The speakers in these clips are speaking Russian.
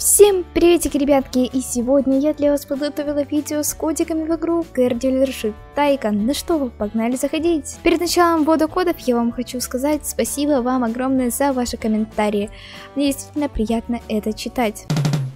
Всем приветики, ребятки, и сегодня я для вас подготовила видео с кодиками в игру Car Dealership Tycoon. Ну что, погнали заходить. Перед началом ввода кодов я вам хочу сказать спасибо вам огромное за ваши комментарии. Мне действительно приятно это читать.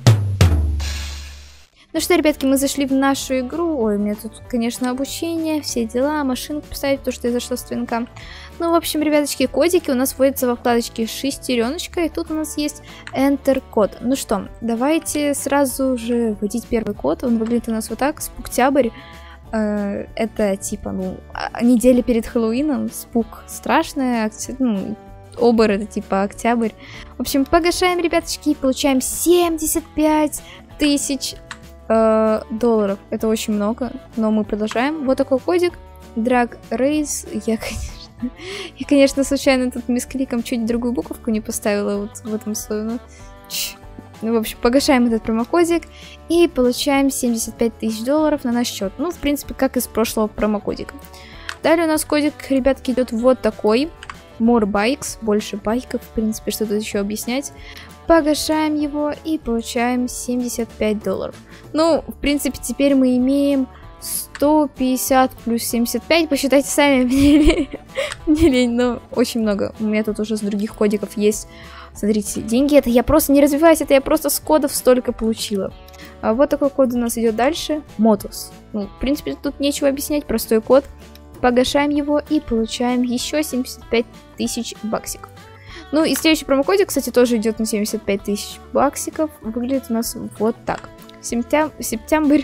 Ну что, ребятки, мы зашли в нашу игру. Ой, у меня тут, конечно, обучение, все дела, машинку поставить, то, что я зашла с твинка. Ну, в общем, ребяточки, кодики у нас вводятся во вкладочке шестереночка, и тут у нас есть Enter код. Ну что, давайте сразу же вводить первый код. Он выглядит у нас вот так, спуктябрь. Это типа, неделя перед Хэллоуином, спук страшная, обор это типа октябрь. В общем, погашаем, ребяточки, и получаем 75 тысяч долларов. Это очень много, но мы продолжаем. Вот такой кодик. Drag Race. Я, конечно, случайно тут мискликом чуть другую буковку не поставила вот в этом слове. Ну, в общем, погашаем этот промокодик и получаем 75 тысяч долларов на наш счет. Ну, в принципе, как из прошлого промокодика. Далее у нас кодик, ребятки, идет вот такой. More bikes, больше байков, в принципе, что тут еще объяснять. Погашаем его и получаем 75 долларов. Ну, в принципе, теперь мы имеем 150 плюс 75. Посчитайте сами, мне лень, но очень много. У меня тут уже с других кодиков есть. Смотрите, деньги, это я просто не развиваюсь, это я просто с кодов столько получила. А вот такой код у нас идет дальше. Motos. Ну, в принципе, тут нечего объяснять, простой код. Погашаем его и получаем еще 75 тысяч баксиков. Ну и следующий промокодик, кстати, тоже идет на 75 тысяч баксиков. Выглядит у нас вот так. Сентябрь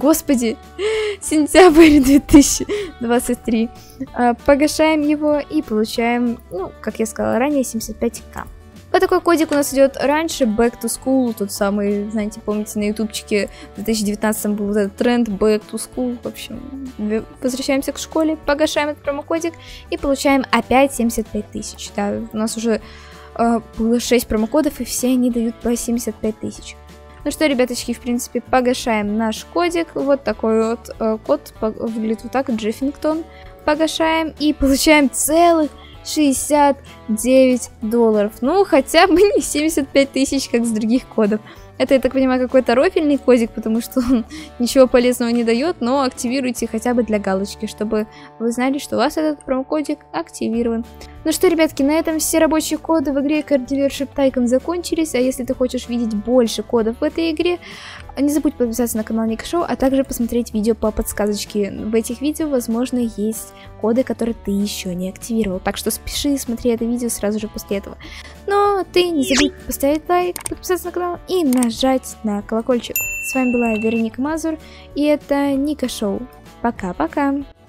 2023. Погашаем его и получаем, ну, как я сказала ранее, 75к. Вот такой кодик у нас идет раньше, Back to School, тот самый, знаете, помните, на ютубчике в 2019 был вот этот тренд Back to School. В общем, возвращаемся к школе, погашаем этот промокодик и получаем опять 75 тысяч. Да, у нас уже было 6 промокодов, и все они дают по 75 тысяч. Ну что, ребяточки, в принципе, погашаем наш кодик. Вот такой вот код, выглядит вот так, Джеффингтон. Погашаем и получаем целых 69 долларов. Ну, хотя бы не 75 тысяч, как с других кодов. Это, я так понимаю, какой-то рофельный кодик, потому что он ничего полезного не дает, но активируйте хотя бы для галочки, чтобы вы знали, что у вас этот промокодик активирован. Ну что, ребятки, на этом все рабочие коды в игре Car Dealership Tycoon закончились, а если ты хочешь видеть больше кодов в этой игре, не забудь подписаться на канал Ника Шоу, а также посмотреть видео по подсказочке. В этих видео, возможно, есть коды, которые ты еще не активировал, так что спеши смотри это видео сразу же после этого. Но ты не забудь поставить лайк, подписаться на канал и нажать на колокольчик. С вами была Вероника Мазур, и это Ника Шоу. Пока-пока!